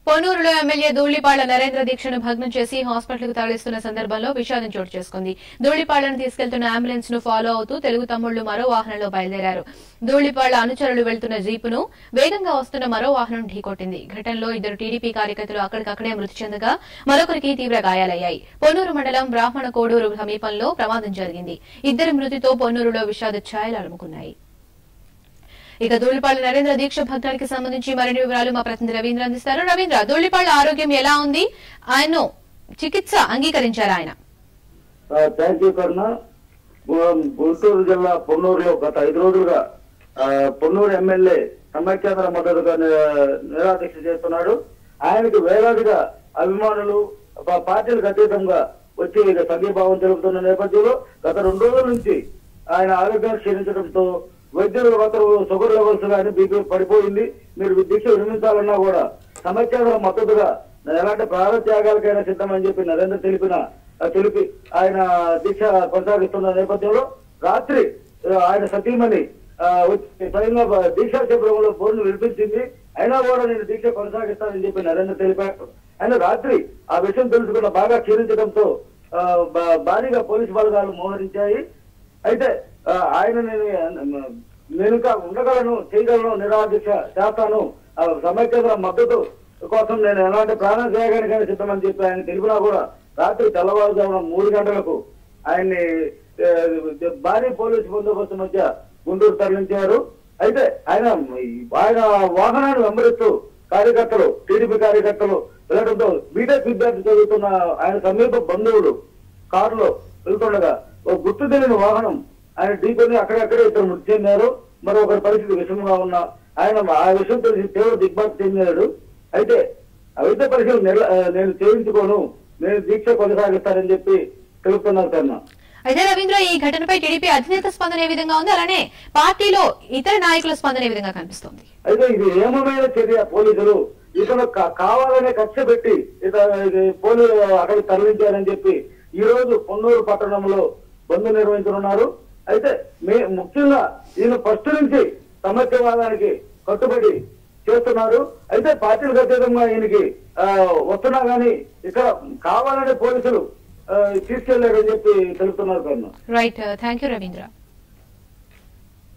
పొన్నూరులో MLA Dhulipalla Narendra దీక్షను భగ్నం చేసి హాస్పిటల్కు తరలిస్తున్న సందర్భంలో విషాదం చోటు చేసుకుంది. ధూళిపాళ్లను తీసుకెళ్తున్న అంబులెన్స్ ను ఫాలో అవుతూ తెలుగు తమ్ముళ్లు మరో వాహనంలో బయలుదేరారు. ధూళిపాళ్ల అనుచరులు వెళ్తున్న జీపును వేగంగా వస్తున్న మరో వాహనం ఢీకొట్టింది. ఘటనలో 2 టీడీపీ కార్యకర్తలు అక్కడికక్కడే మృతి చెందగా మరొకరికి తీవ్ర గాయాలయ్యాయి. పొన్నూరు మండలం బ్రాహ్మణ కోడూరు సమీపంలో ప్రమాదం జరిగింది. ఇద్దరి మృతితో పొన్నూరులో విషాద ఛాయలు అలుముకున్నాయి. ఇక ధూళిపాళ్ల నరేంద్ర దీక్ష భగ్నానికి సంబంధించి మరిన్ని వివరాలు మా ప్రతినిధి రవీంద్ర అందిస్తారు. రవీంద్ర, ధూళిపాళ్ల ఆరోగ్యం ఎలా ఉంది? ఆయన చికిత్స అంగీకరించారా? ఆయన గుంటూరు జిల్లా పొన్నూరులో గత 5 రోజులుగా పొన్నూరు ఎమ్మెల్యే సమైక్యాంధ్ర మద్దతుగా నిరాదీక్ష చేస్తున్నాడు. ఆయనకు వేలాదిగా అభిమానులు పార్టీలకు అతీతంగా వచ్చి సంఘీభావం తెలుపుతున్న నేపథ్యంలో గత 2 రోజుల నుంచి ఆయన ఆరోగ్యాన్ని క్షీణించడంతో వైద్యులు ఒకరు షుగర్ లెవెల్స్ కానీ బీపీ పడిపోయింది. మీరు దీక్ష విరమించాలన్నా కూడా సమైక్యాంధ్ర మద్దతుగా ఎలాంటి ప్రాణ త్యాగాలకైనా సిద్ధమని చెప్పి నరేంద్ర తెలిపి ఆయన దీక్ష కొనసాగిస్తున్న నేపథ్యంలో రాత్రి ఆయన సతీమణి స్వయంగా దీక్షా శిబిరంలో ఫోన్ వినిపించింది. అయినా కూడా నేను దీక్ష కొనసాగిస్తానని చెప్పి నరేంద్ర తెలిపారు. ఆయన రాత్రి ఆ విషయం తెలుసుకున్న బాగా క్షీణించడంతో భారీగా పోలీసు బలగాలు మోహరించాయి. అయితే ఆయన నేను ఇంకా ఉండగలను, చేయగలను, నిరాదీక్ష చేస్తాను, సమైక్యాంధ్ర మద్దతు కోసం నేను ఎలాంటి ప్రాణ త్యాగానికైనా సిద్ధమని చెప్పి ఆయన తెలిపినా కూడా రాత్రి తెల్లవారుజామున 3 గంటలకు ఆయన్ని భారీ పోలీసు బందోబస్తు మధ్య గుంటూరు తరలించారు. అయితే ఆయన వాహనాన్ని వెంబడిస్తూ కార్యకర్తలు, టీడీపీ కార్యకర్తలు వెళ్ళడంతో బీటెక్ విద్యార్థి చదువుతున్న ఆయన సమీప బంధువులు కారులో వెళ్తుండగా ఒక గుర్తు తెలియని వాహనం ఆయన ఢీకొని అక్కడక్కడే 2 మృతి చెందారు. మరొకరి పరిస్థితి విషమంగా ఉన్న ఆయన ఆ విషయం తెలిసి తీవ్ర దిగ్భ్రాంతి చెందాడు. అయితే వైద్య పరీక్షలు నేను చేయించుకోను, నేను దీక్ష కొనసాగిస్తానని చెప్పి తెలుపుతున్నారు కన్నా. అయితే రవీంద్ర, ఈ ఘటనపై టీడీపీ అధినేత స్పందన ఏ విధంగా ఉంది, అలానే పార్టీలో ఇతర నాయకుల స్పందన ఏ విధంగా కనిపిస్తోంది? అయితే ఇది ఏమమైన చర్య, పోలీసులు ఇతను కావాలనే కక్ష పెట్టి పోలీసులు అక్కడికి తరలించారని చెప్పి ఈ రోజు పొన్నూరు పట్టణంలో బంద్ నిర్వహించనున్నారు. అయితే ముఖ్యంగా ఈయన ఫస్ట్ నుంచి సమైక్యవాదానికి కట్టుబడి చేస్తున్నారు. అయితే పార్టీలకు అతీతంగా ఈయనకి వస్తున్నా గానీ ఇక్కడ కావాలనే పోలీసులు తీసుకెళ్లారని చెప్పి తెలుపుతున్నారు కన్నా. Right, thank you Ravindra.